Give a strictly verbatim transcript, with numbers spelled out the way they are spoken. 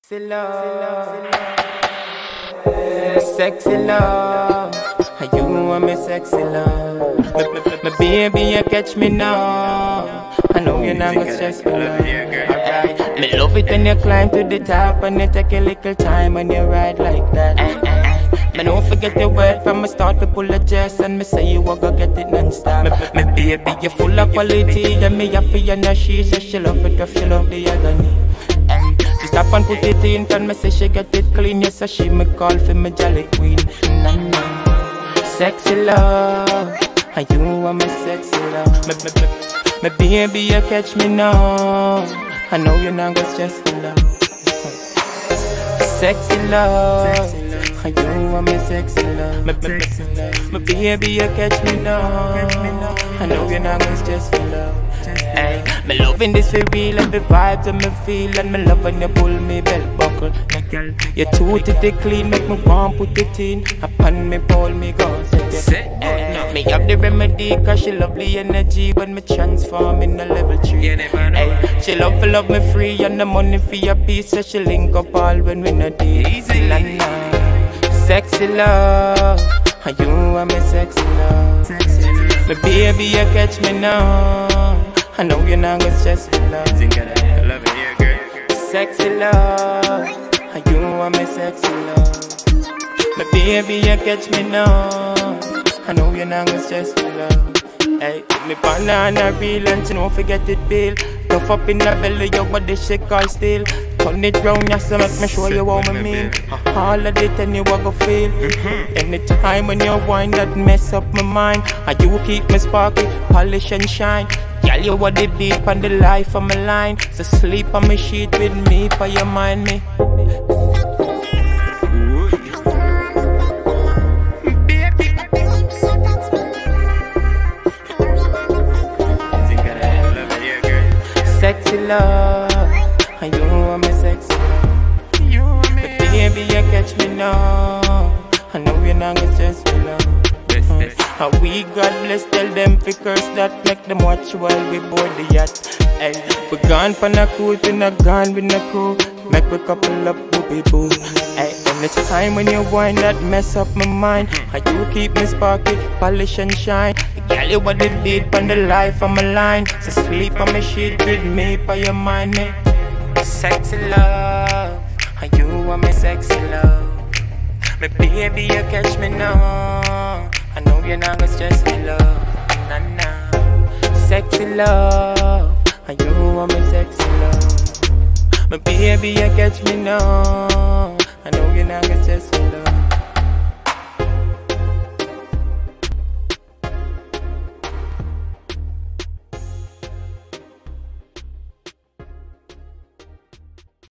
Sexy love, sexy love, you want me sexy love. My baby, you catch me now. I know you're not gonna stress me love. Alright, me love it when you climb to the top and you take a little time when you ride like that. Me don't forget the word from the start. We pull a chest and me say you will go get it non-stop. Me, me baby, you full of quality. Then me happy you know she says she love it rough, she love the agony. She stop and put it in, and me say she get it clean. Yes, so she me call for me jolly queen. Nah, nah. Sexy love, and you are my sexy love. Me, me, me, me baby, you catch me now. I know you're not gonna stress for love. Sexy love, and you are my sexy love. Me, me, me, me baby, you catch me now. I know you're not gonna stress for love. Ay, me loving this for real and the vibes that me feel. And me love when you pull me belt buckle. You're too titty clean, make me want put it in. Upon me pull me go set it. Ay, me have the remedy cause she lovely energy. When me transform in a level three. Ay, she love for love me free and the money for your piece. So she link up all when we not deep. Easy la la. Sexy love, and you are my sexy love. My baby, you catch me now. I know you're not gonna stress me love. Sexy love, and you are my sexy love. My baby, you catch me now. I know you're not gonna stress me love. Hey, me banana real and you don't forget it bill. Tough up in the belly, your body shake all still. Turn it round, yes, so make me show you what me mean. All of it and you a go feel. Anytime when you whine that mess up my mind. And you keep me sparky, polish and shine. Girl, you are the beat on the life of my line. So sleep on my sheet with me, for you mind me. Sexy love, and you are my sexy love. You are me. But baby, you catch me now. I know you're not gonna stress me love. How we God bless, tell them fi curse that. Make them watch while we board the yacht. Ay, we gone for a cruise, we not gone with a crew. Make we couple up, booby boo. Ay, and it's time when you whine that mess up my mind. How you keep me sparky, polish and shine. Girl, you want the beat on the life of my line. So sleep on my sheet with me, for you mind me. Sexy love, and you are my sexy love. My baby, you catch me now. I know you're not gonna stress me love. Nah, nah. Sexy love, and you are my sexy love. My baby, you catch me now. I know you're not gonna stress me.